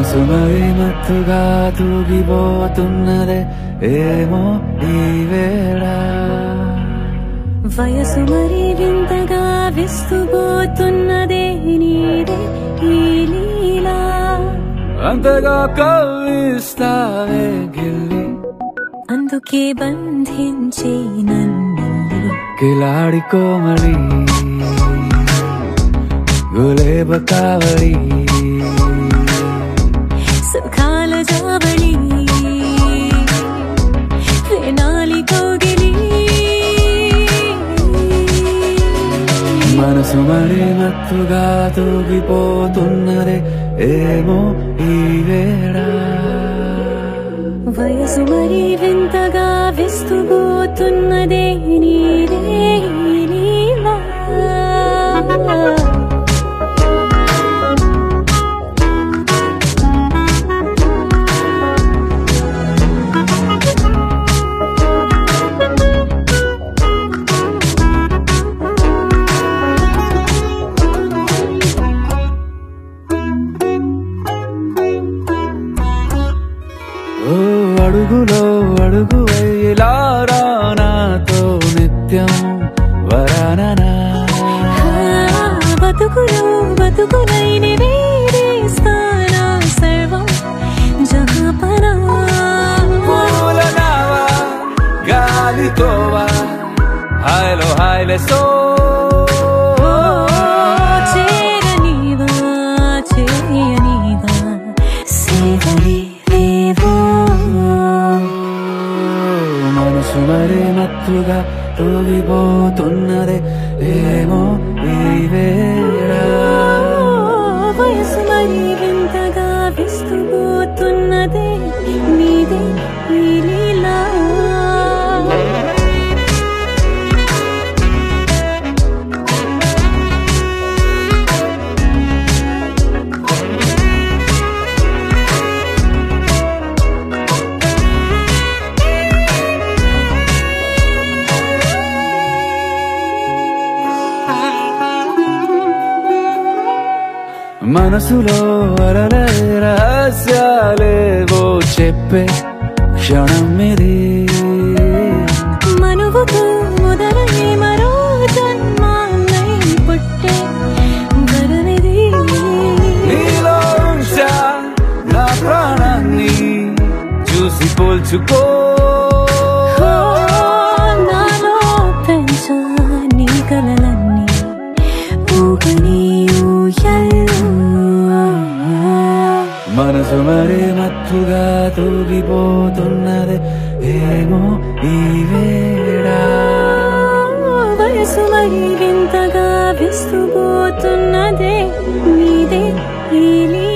మనసు మరి మత్తుగా తూగిపోతున్నదే ఏమో ఈ వేళ వయసు మరి వింతగా విస్తుపోతున్నదే నీదే ఈ లీలా అంతగా కవ్విస్తావే గిల్లి అందుకే బంధించే నన్ను కిలాడి కోమలి గులేబ కావలి సుఖాల జావళి వేనాలి కోగిలి మనసు మరి మత్తుగా తూగిపోతున్నదే ఏమో ఈ వేళ వయసు మరి వింతగా విస్తుపోతున్నదే నీదే ఈ లీలా ఓ అడుగులో అడుగు ఇలా నాతో నిత్యం వరాననా బతుకులు బతుకులైన వేరేస్తానా సర్వం జహాపనా పూలనావా గాలితోవా హాయ్లో హాయ్లే సో చేరనీవా చేయనీవా సేవలే మనసు మరి మత్తుగా తూగిపోతున్నదే ఏమో ఈ వేళ వయసు మరి వింతగా విస్తుపోతున్నదే నీదే ఈ లీలా మనసులో అలలే రహస్యాలేవో చెప్పే క్షణం ఇది మనువుతో మొదలై మరో జన్మాన్నై పుట్టే వరమిది నీలో ఉంచా నా ప్రాణాన్ని చూసి పోల్చుకో నాలో పెంచా నీ కలలన్నీ ఊగని మనసు మరి మత్తుగా తూగిపోతున్నదే ఏమో ఈ వేళ వయసు మరి వింతగా విస్తుపోతున్నదే నీదే ఈ లీలా